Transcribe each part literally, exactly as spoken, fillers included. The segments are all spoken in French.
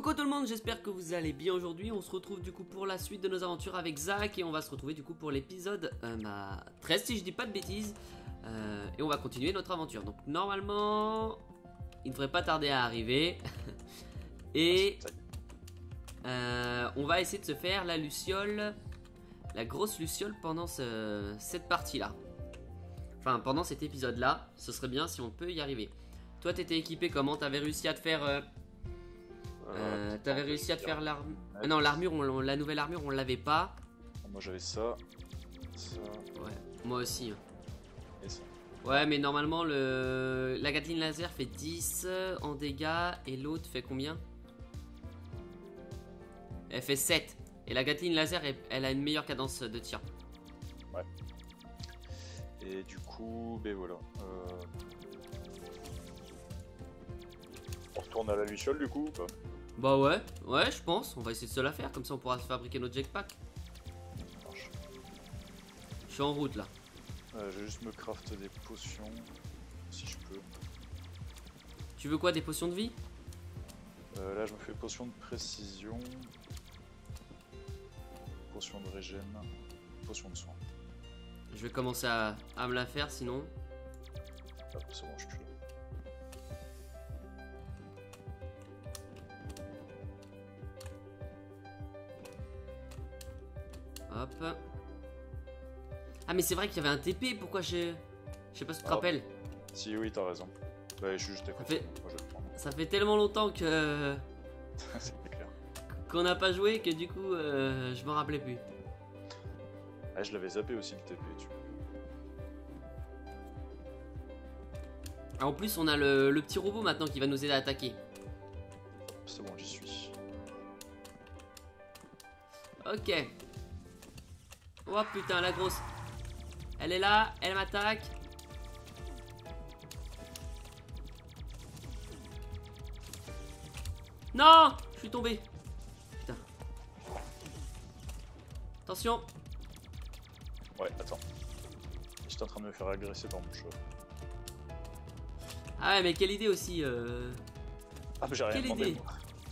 Coucou tout le monde, j'espère que vous allez bien aujourd'hui. On se retrouve du coup pour la suite de nos aventures avec Zach. Et on va se retrouver du coup pour l'épisode euh, bah, treize si je dis pas de bêtises. euh, Et on va continuer notre aventure. Donc normalement, il ne devrait pas tarder à arriver. Et euh, on va essayer de se faire la luciole, la grosse luciole pendant ce, cette partie là. Enfin pendant cet épisode là. Ce serait bien si on peut y arriver. Toi t'étais équipé comment? T'avais réussi à te faire... Euh, Euh, T'avais réussi à te faire l'armure. Ah non, l'armure, la nouvelle armure, on l'avait pas. Moi j'avais ça, ça. Ouais, moi aussi. Et ça. Ouais, mais normalement, le la Gatling laser fait dix en dégâts et l'autre fait combien? Elle fait sept. Et la Gatling laser, elle, elle a une meilleure cadence de tir. Ouais. Et du coup, ben voilà. Euh... On retourne à la luciole du coup ou pas? Bah ouais, ouais, je pense. On va essayer de se la faire, comme ça on pourra se fabriquer notre jetpack. Je suis en route là. Euh, je vais juste me craft des potions, si je peux. Tu veux quoi, des potions de vie? euh, Là je me fais potion de précision, potion de régène, potion de soin. Je vais commencer à, à me la faire sinon. Hop, c'est bon, je suis là. Hop. Ah mais c'est vrai qu'il y avait un T P, pourquoi je... Je sais pas si tu te Ah, rappelles. Si oui t'as raison. Bah je suis juste à Ça côté. fait... Moi, je vais le prendre. Ça fait tellement longtemps que... C'est clair. qu'on n'a pas joué que du coup euh, je m'en rappelais plus. Ah je l'avais zappé aussi le T P tu vois. En plus on a le, le petit robot maintenant qui va nous aider à attaquer. C'est bon j'y suis. Ok. Oh putain la grosse. Elle est là, elle m'attaque. Non, je suis tombé. Putain. Attention. Ouais attends. J'étais en train de me faire agresser par mon chat. Ah ouais mais quelle idée aussi euh... Ah mais j'ai rien Quelle demandé idée. moi.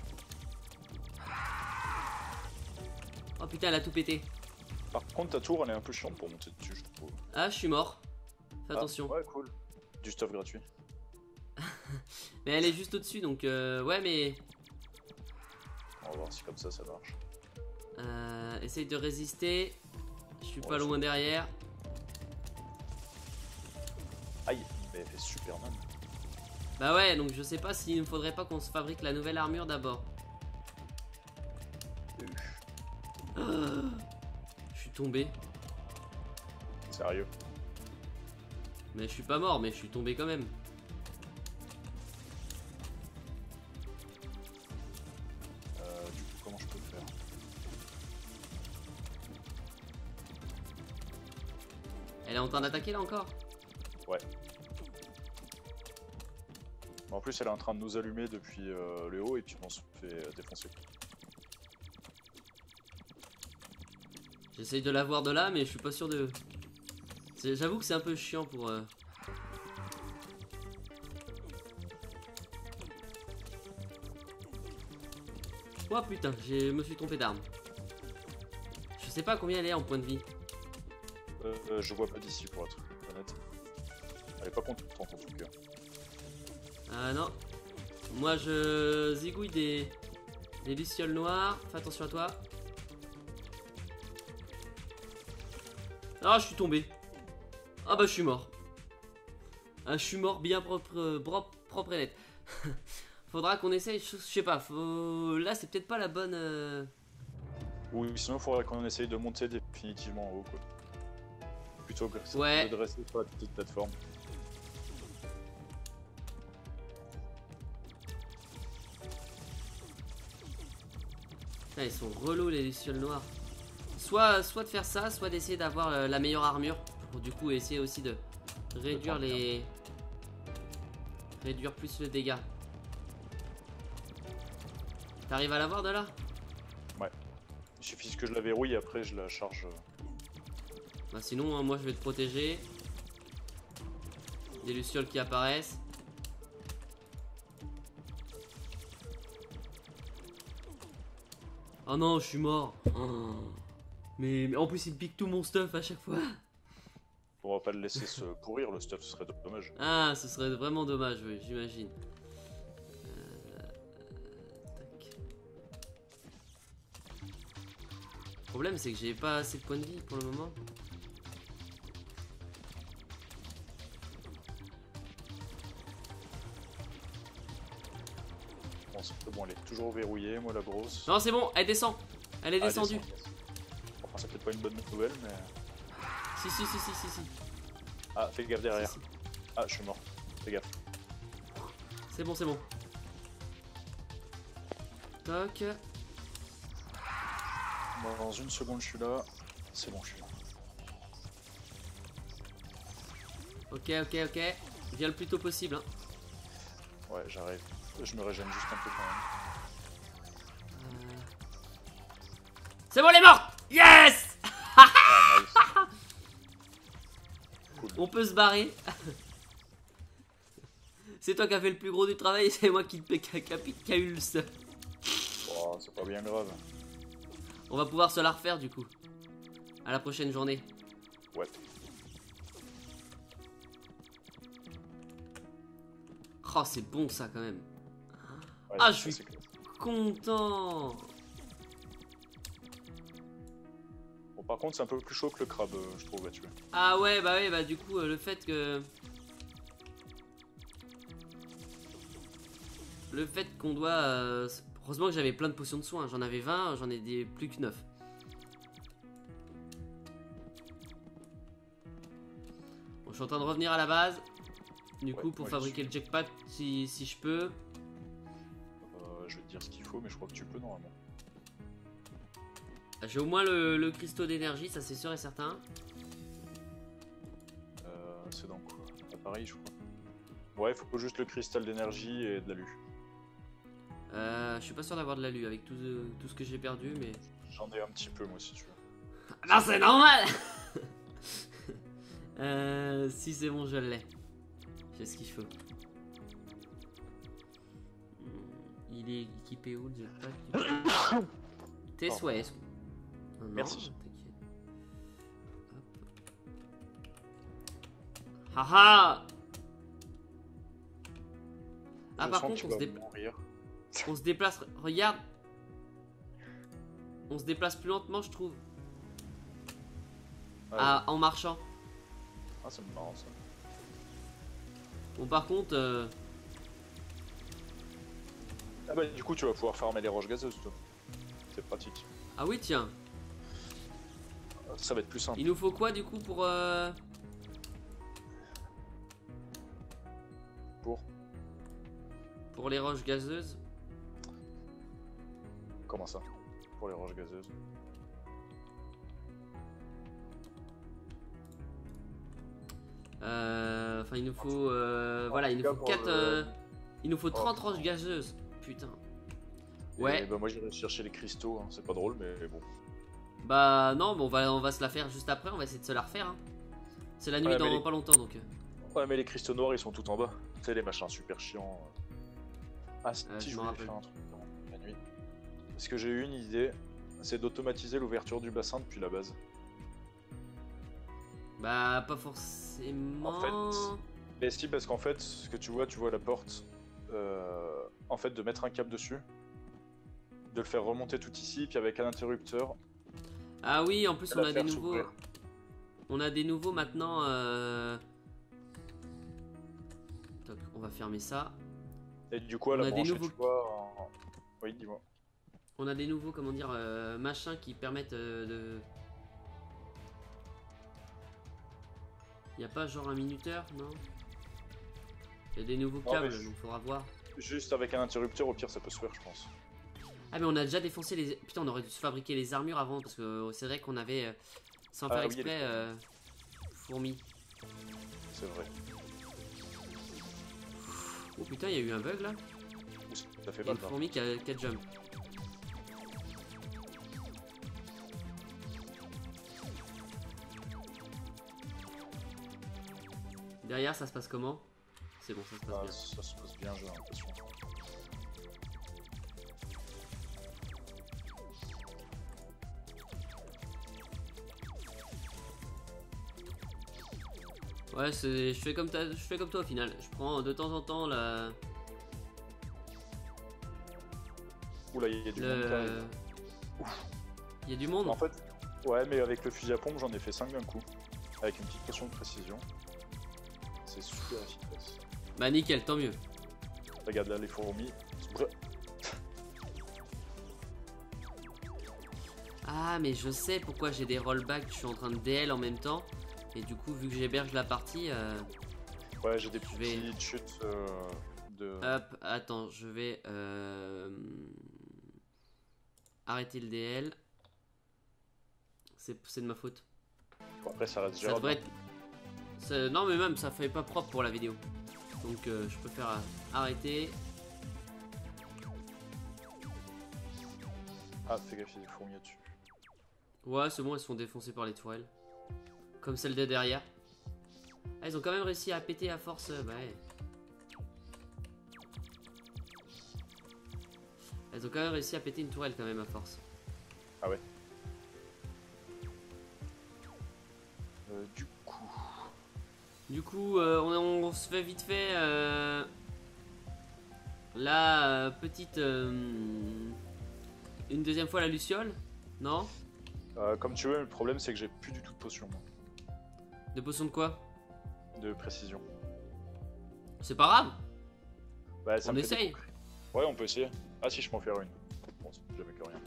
Oh putain elle a tout pété. Par contre ta tour elle est un peu chiante pour monter dessus je trouve. Ah je suis mort. Fais Ah, attention. ouais cool. Du stuff gratuit. Mais elle est juste au dessus donc euh, ouais mais On va voir si comme ça ça marche. euh, essaye de résister. Je suis Ouais, pas je- loin derrière. Aïe, mais elle fait Superman. Bah ouais donc je sais pas s'il ne faudrait pas qu'on se fabrique la nouvelle armure d'abord. Euh, Je suis tombé. Sérieux. Mais je suis pas mort mais je suis tombé quand même. Euh, du coup comment je peux faire? Elle est en train d'attaquer là encore. Ouais. En plus elle est en train de nous allumer depuis euh, le haut et puis on se fait euh, défoncer. J'essaye de la voir de là mais je suis pas sûr de... C'est- J'avoue que c'est un peu chiant pour... Euh... Oh putain, je me suis trompé d'arme. Je sais pas combien elle est en point de vie. Euh, euh, je vois pas d'ici pour être honnête. Elle est pas contente en tout cas. Ah non. Moi je zigouille des... des lucioles noires. Fais attention à toi. Ah je suis tombé. Ah bah je suis mort. Ah je suis mort bien propre, euh, propre, propre et net. Faudra qu'on essaye, je sais pas, faut... là c'est peut-être pas la bonne... Euh... Ou sinon il faudrait qu'on essaye de monter définitivement en haut quoi. Plutôt que Ouais. de rester sur la petite plateforme. Putain, ils sont relous les lucioles noires. Soit, soit de faire ça, soit d'essayer d'avoir euh, la meilleure armure. Pour du coup essayer aussi de réduire les... Réduire plus le dégât. T'arrives à l'avoir de là? Ouais. Il suffit que je la verrouille et après je la charge. Bah sinon hein, moi je vais te protéger. Des lucioles qui apparaissent. Oh non, je suis mort. Oh. Mais, mais en plus, il pique tout mon stuff à chaque fois. On va pas le laisser se pourrir, le stuff, ce serait dommage. Ah, ce serait vraiment dommage, oui, j'imagine. Euh... Tac. Le problème, c'est que j'ai pas assez de points de vie pour le moment. Bon, c'est bon, elle est toujours verrouillée, moi, la grosse. Non, c'est bon, elle descend. Elle est Ah, descendue. descend, yes. Enfin, c'est peut-être pas une bonne nouvelle, mais... Si, si, si, si, si, si. Ah, fais gaffe derrière. Si, si. Ah, je suis mort. Fais gaffe. C'est bon, c'est bon. Toc. Bon, dans une seconde, je suis là. C'est bon, je suis là. Ok, ok, ok. Viens le plus tôt possible. Hein. Ouais, j'arrive. Je me régène juste un peu quand même. Euh... C'est bon, elle est morte. Yes. Ah, nice. Cool. On peut se barrer. C'est toi qui as fait le plus gros du travail et c'est moi qui, qui, qui, qui a eu le stuff. Oh, c'est pas bien grave. On va pouvoir se la refaire du coup. À la prochaine journée. Ouais. Oh, c'est bon ça quand même. Ouais, Ah, ça, je suis c'est clair. content. Bon, par contre, c'est un peu plus chaud que le crabe, euh, je trouve, à tuer. Ah ouais, bah ouais, bah du coup, euh, le fait que... Le fait qu'on doit... Euh... Heureusement que j'avais plein de potions de soins. J'en avais vingt, j'en ai des... plus que neuf. Bon, je suis en train de revenir à la base. Du Ouais, coup, pour moi, fabriquer le jackpot, si, si je peux. Euh, je vais te dire ce qu'il faut, mais je crois que tu peux normalement. J'ai au moins le, le cristaux d'énergie, ça c'est sûr et certain. Euh, c'est dans quoi? Ah, pareil, je crois. Ouais, il faut juste le cristal d'énergie et de l'alu. Euh, je suis pas sûr d'avoir de l'alu avec tout, euh, tout ce que j'ai perdu, mais... J'en ai un petit peu, moi, si tu veux. Non, c'est normal. euh, Si c'est bon, je l'ai. J'ai ce qu'il faut. Il est équipé où le jetpack? Tes souhaits. Non, non, Merci. t'inquiète. Hop. Haha. Ah, Je par sens contre, que tu on se, vas dé- mourir. on se déplace. Regarde. On se déplace plus lentement, je trouve. Ah, Ah, en marchant. ah c'est marrant ça. Bon, par contre. Euh... Ah bah, du coup, tu vas pouvoir farmer les roches gazeuses, toi. C'est pratique. Ah oui, tiens. Ça va être plus simple. Il nous faut quoi du coup pour. Euh... Pour Pour les roches gazeuses? Comment ça? Pour les roches gazeuses. Euh, Enfin, il nous faut. Euh, En voilà, il tout nous cas, faut pour quatre. le- Euh, il nous faut Oh, trente putain. roches gazeuses. Putain. Et Ouais. bah, moi, j'irai chercher les cristaux. Hein. C'est pas drôle, mais bon. Bah, non, bon, on, va, on va se la faire juste après. On va essayer de se la refaire. Hein. C'est la nuit Ouais, dans mais les- pas longtemps donc. euh. Ouais, mais les cristaux noirs, ils sont tout en bas. Tu sais, les machins super chiants. Ah, si, Euh, si, je je m'en voulais rappelle. faire un truc dans la nuit. Parce que j'ai eu une idée. C'est d'automatiser l'ouverture du bassin depuis la base. Bah, pas forcément. En fait, mais si, parce qu'en fait, ce que tu vois, tu vois la porte. Euh, en fait, de mettre un câble dessus, de le faire remonter tout ici, puis avec un interrupteur. Ah oui, en plus, de on la a des faire nouveaux. s'ouvrir. On a des nouveaux maintenant. Euh... Toc, on va fermer ça. Et du coup, à On la a des brancher, nouveaux- tu vois. En... Oui, dis-moi. On a des nouveaux, comment dire, euh, machins qui permettent euh, de. Y a pas genre un minuteur, non? Il y a des nouveaux Non, câbles, mais je- donc faudra voir. Juste avec un interrupteur, au pire, ça peut se faire, je pense. Ah mais on a déjà défoncé les... Putain, on aurait dû se fabriquer les armures avant, parce que c'est vrai qu'on avait, euh, sans Ah faire oui, exprès, les euh, fourmis. C'est vrai. Oh putain, il y a eu un bug là. Ouh, ça fait Il y a mal, une là. fourmi qui a, qui a jump. Derrière, ça se passe comment? C'est bon, ça se passe Ah, bien. ça se passe bien, j'ai l'impression. Ouais, c'est, je fais comme ta, je fais comme toi au final. Je prends de temps en temps la. Oula, il y a du monde qui Le. arrive. Il y a du monde. En fait, ouais, mais avec le fusil à pompe, j'en ai fait cinq d'un coup. Avec une petite potion de précision. C'est super efficace. Bah nickel, tant mieux. Regarde là les fourmis. Brr. Ah mais je sais pourquoi j'ai des rollbacks, je suis en train de D L en même temps. Et du coup vu que j'héberge la partie, euh, Ouais, j'ai des je vais- petites chutes euh, de... hop, attends, je vais euh, arrêter le D L. C'est c'est de ma faute. Bon, après ça reste Ça gérable. devrait être... ça- Non mais même ça fait pas propre pour la vidéo. Donc euh, je peux faire euh, arrêter. Ah, fais gaffe, il y a des fourmis dessus. Ouais c'est bon, elles se font défoncer par les tourelles. Comme celle de derrière. Ah ils ont quand même réussi à péter à force. euh, Bah ouais. Elles ont quand même réussi à péter une tourelle quand même à force. Ah ouais. Euh, du coup... Du coup, euh, on, on se fait vite fait euh, la euh, petite... euh, une deuxième fois la luciole. Non? Euh, comme tu veux, le problème c'est que j'ai plus du tout de potion, moi. De potion de quoi? De précision. C'est pas grave. Bah, ça On me fait des essaye. coups. Ouais, on peut essayer. Ah si, je peux en faire une. Bon, c'est jamais que rien.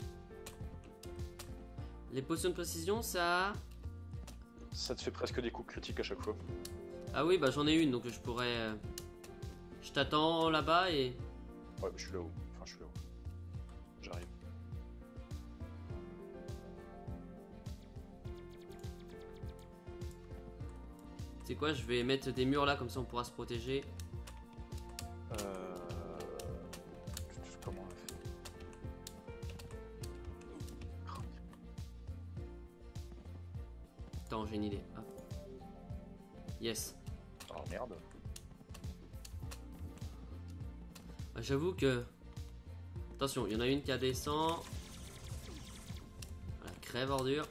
Les potions de précision, ça... Ça te fait presque des coups critiques à chaque fois. Ah oui, bah j'en ai une, donc je pourrais... euh, Je t'attends là-bas et... Ouais, mais je suis là-haut. Enfin, je suis là-haut. J'arrive. C'est quoi, je vais mettre des murs là, comme ça on pourra se protéger. Euh... Comment on l'a fait? Attends, j'ai une idée. Hop. Yes. Oh merde. Ah, j'avoue que... Attention, il y en a une qui a descend. Voilà, crève ordure.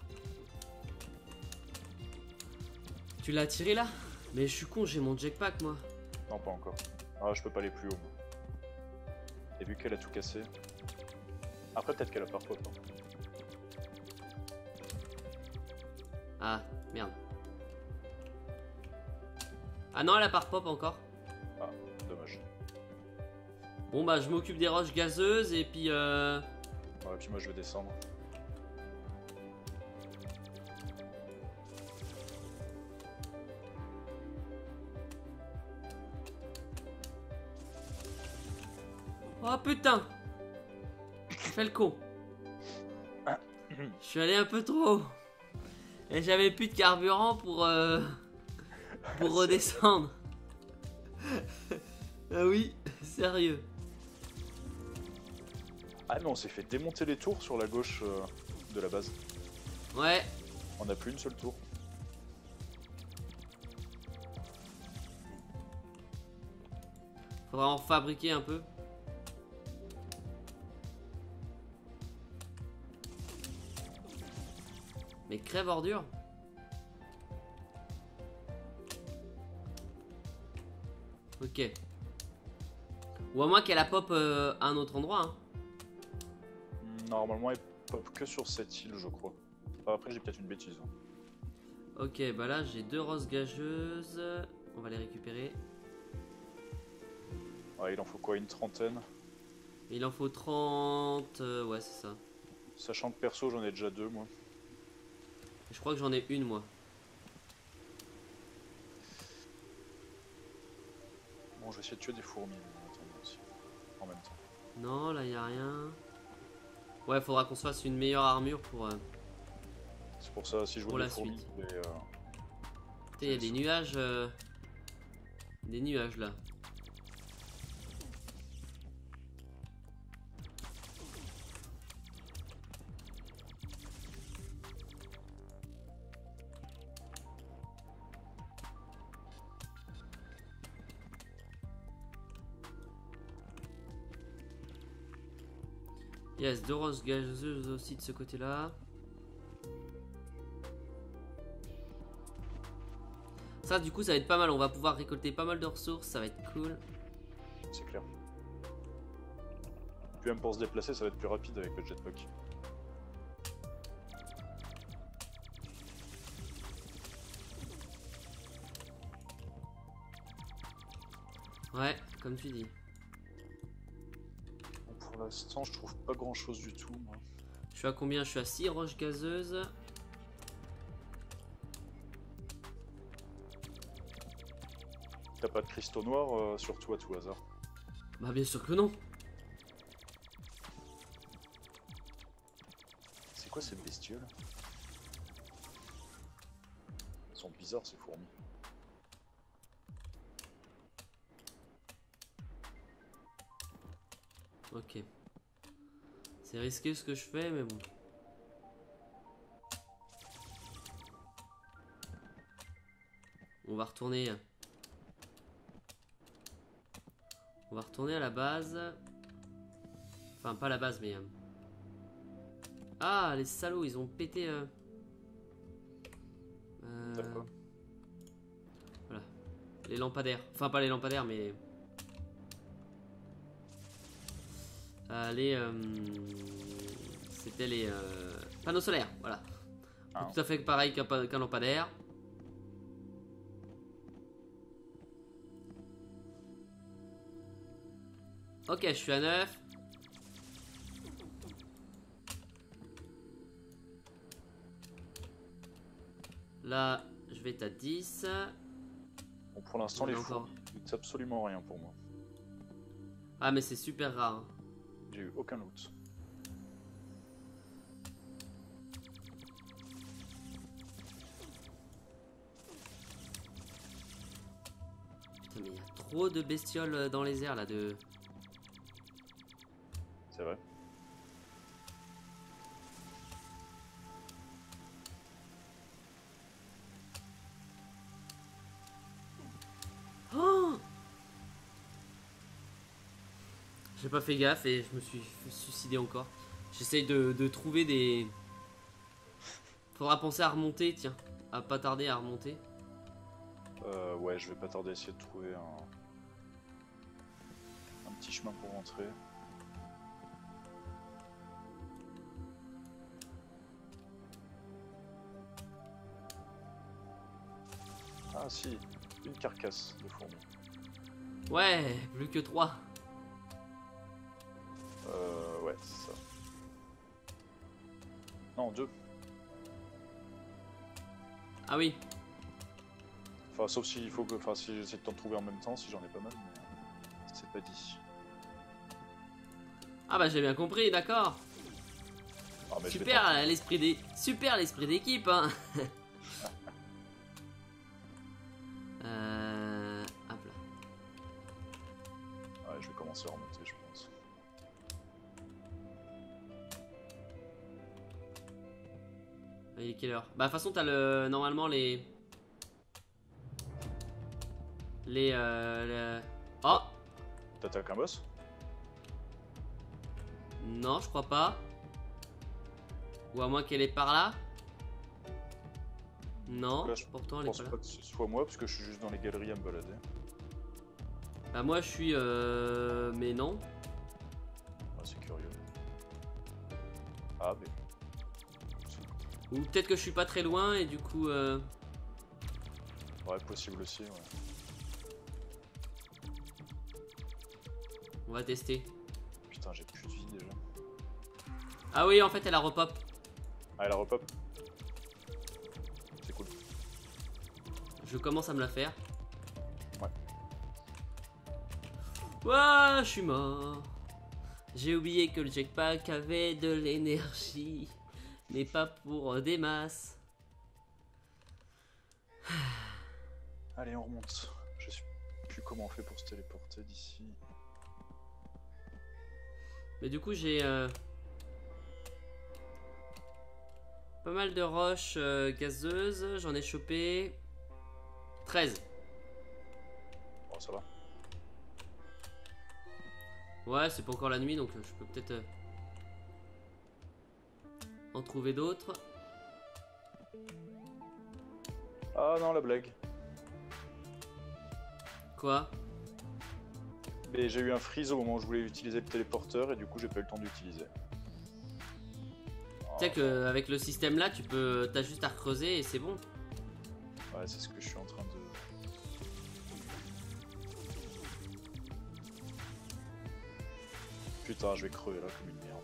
Tu l'as tiré là? Mais je suis con, j'ai mon jetpack moi. Non, pas encore. Ah, je peux pas aller plus haut, moi. Et vu qu'elle a tout cassé... Après, peut-être qu'elle a peur pop. Ah, merde. Ah non, elle a pas pop encore. Ah, dommage. Bon bah je m'occupe des roches gazeuses et puis euh... Ouais, puis moi je vais descendre. Oh putain! Fais le con. Je suis allé un peu trop haut. Et j'avais plus de carburant pour euh... pour redescendre. Ah oui, sérieux. Ah, mais on s'est fait démonter les tours sur la gauche euh, de la base. Ouais. On n'a plus une seule tour. Faudra en fabriquer un peu. Mais crève ordure. Ok. Ou à moins qu'elle a pop euh, à un autre endroit. Hein. Normalement, elle pop que sur cette île, je crois. Enfin, après, j'ai peut-être une bêtise. Hein. Ok, bah là j'ai deux roses gageuses. On va les récupérer. Ouais, il en faut quoi, une trentaine? Il en faut trente. euh, ouais, c'est ça. Sachant que perso, j'en ai déjà deux, moi. Je crois que j'en ai une moi. Bon, je vais essayer de tuer des fourmis en attendant aussi. En même temps. Non, là y a rien. Ouais, faudra qu'on se fasse une meilleure armure pour. Euh... C'est pour ça, si je Pour vois la des fourmis, suite. je vais, euh, Il y a des nuages. euh, Des nuages là. Yes, deux roses gazeuses aussi de ce côté-là. Ça, du coup, ça va être pas mal. On va pouvoir récolter pas mal de ressources. Ça va être cool. C'est clair. Puis même pour se déplacer, ça va être plus rapide avec le jetpack. Ouais, comme tu dis. Bon, pour l'instant, je trouve pas grand chose du tout. Moi. Je suis à combien? Je suis à six roches gazeuses. T'as pas de cristaux noirs euh, sur toi à tout hasard? Bah bien sûr que non. C'est quoi ces bestioles? Elles sont bizarres ces fourmis. Ok. C'est risqué ce que je fais, mais bon. On va retourner. On va retourner à la base. Enfin, pas à la base, mais... euh, Ah, les salauds, ils ont pété... Euh... euh, D'accord. Voilà. Les lampadaires. Enfin, pas les lampadaires, mais... Euh, les... euh, C'était les... euh, panneaux solaires, voilà. Ah. Tout à fait pareil qu'un pa- qu'un lampadaire. Ok, je suis à neuf. Là, je vais être à dix. Bon, pour l'instant, On les a encore- fourmis ne coûtent absolument rien pour moi. Ah, mais c'est super rare. hein. J'ai eu aucun loot. Putain, mais il y a trop de bestioles euh, dans les airs là. De... C'est vrai. Oh, j'ai pas fait gaffe et je me suis suicidé encore. J'essaye de, de trouver des... Faudra penser à remonter, tiens. À pas tarder à remonter. Euh, ouais, je vais pas tarder à essayer de trouver un, un petit chemin pour rentrer. Ah si, une carcasse de fourmis. Ouais, plus que trois. Euh, ouais, c'est ça. Non, deux. Ah oui. Enfin, sauf s'il faut que, enfin, si j'essaie de t'en trouver en même temps, si j'en ai pas mal, mais euh, c'est pas dit. Ah bah j'ai bien compris, d'accord. Ah, mais je vais Super tenter. l'esprit des... Super l'esprit d'équipe, hein. euh... Hop là. Ouais, je vais commencer à remonter, je pense. Il est quelle heure? Bah de toute façon t'as le... Normalement les... Les... Euh... les- Oh. T'attaques un boss? Non, je crois pas. Ou à moins qu'elle est par là. Non, Là, je pourtant elle est pense pas là. pas que ce soit moi, parce que je suis juste dans les galeries à me balader. Bah moi je suis... Euh... Mais non. Ah, c'est curieux. Ah, mais... Ou peut-être que je suis pas très loin et du coup... Euh... Ouais, possible aussi, ouais. On va tester. Putain, j'ai plus de vie déjà. Ah oui, en fait elle a repop. Ah, elle a repop. C'est cool. Je commence à me la faire. Ouais. Ouah, je suis mort. J'ai oublié que le jetpack avait de l'énergie. Mais pas pour euh, des masses. Allez, on remonte. Je sais plus comment on fait pour se téléporter d'ici. Mais du coup j'ai... Euh... Pas mal de roches euh, gazeuses. J'en ai chopé... treize. Bon, ça va. Ouais, c'est pas encore la nuit, donc euh, je peux peut-être euh, en trouver d'autres. Ah non, la blague. Quoi? Mais j'ai eu un freeze au moment où je voulais utiliser le téléporteur et du coup j'ai pas eu le temps d'utiliser. Tu sais qu'avec le système là, tu peux, t'as juste à creuser et c'est bon. Ouais, c'est ce que je suis en train de... Putain, je vais crever là comme une merde.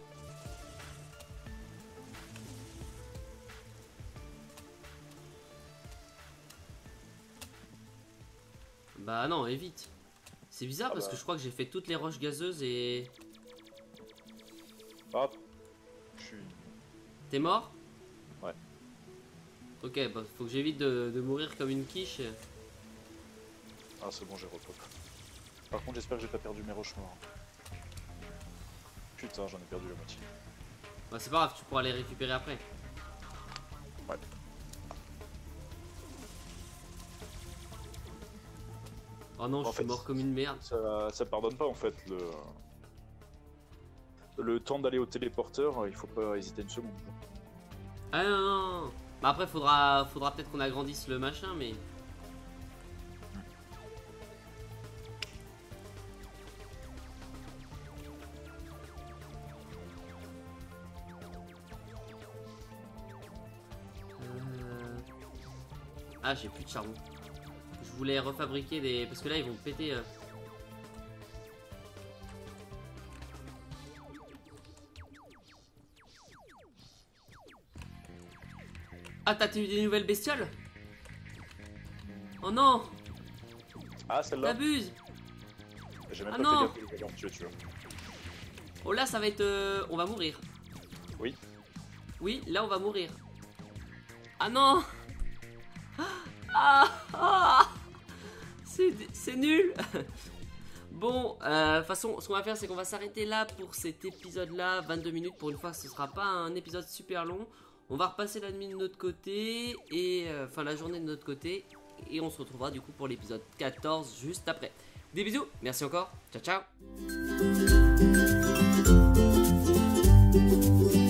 Bah non, évite. C'est bizarre Ah parce bah. que je crois que j'ai fait toutes les roches gazeuses et... Hop. Je suis... T'es mort? Ouais. Ok, bah faut que j'évite de, de mourir comme une quiche. Ah c'est bon, j'ai repop. Par contre j'espère que j'ai pas perdu mes roches noires. Putain, j'en ai perdu la moitié. Bah c'est pas grave, tu pourras les récupérer après. Ouais. Oh non, En je suis fait, mort comme une merde. Ça, ça pardonne pas en fait le... Le temps d'aller au téléporteur, il faut pas hésiter une seconde. Ah non, non, non. Bah après faudra, faudra peut-être qu'on agrandisse le machin, mais... Euh... Ah, j'ai plus de charbon. Je voulais refabriquer des... Parce que là ils vont péter... Euh... Ah, t'as eu des nouvelles bestioles? Oh non! Ah, celle-là. T'abuses! J'ai même Ah pas non. fait gaffe que j'allais en tuer, tu vois. Oh là, ça va être... euh, On va mourir. Oui. Oui, là on va mourir. Ah non! Ah, ah c'est nul. Bon, euh, de toute façon, ce qu'on va faire, c'est qu'on va s'arrêter là pour cet épisode-là. vingt-deux minutes, pour une fois, ce sera pas un épisode super long. On va repasser la nuit de notre côté, et euh, enfin la journée de notre côté. Et on se retrouvera du coup pour l'épisode quatorze juste après. Des bisous, merci encore, ciao ciao.